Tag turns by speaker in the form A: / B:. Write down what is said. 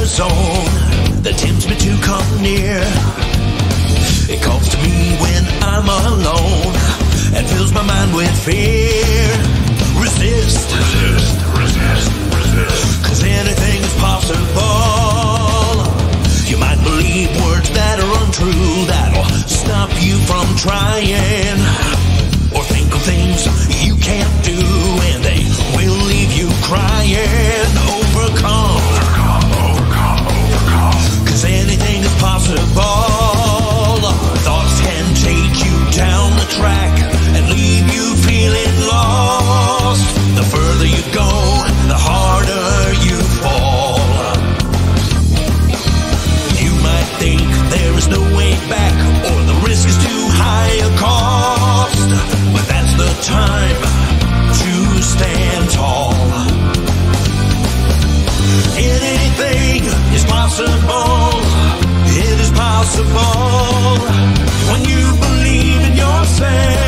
A: zone that tempts me to come near. It calls to me when I'm alone and fills my mind with fear. Resist, resist, resist, resist, 'cause anything is possible. You might believe words that are untrue that'll stop you from trying, or think of things you can't do and they will leave you crying. Overcome, overcome, overcome, 'cause anything is possible. Thoughts can take you down the track and leave you feeling lost. The further you go, the harder you fall. You might think there is no way back, or the risk is too high a cost, but that's the time to stand tall. Anything is possible. It is possible when you believe in yourself.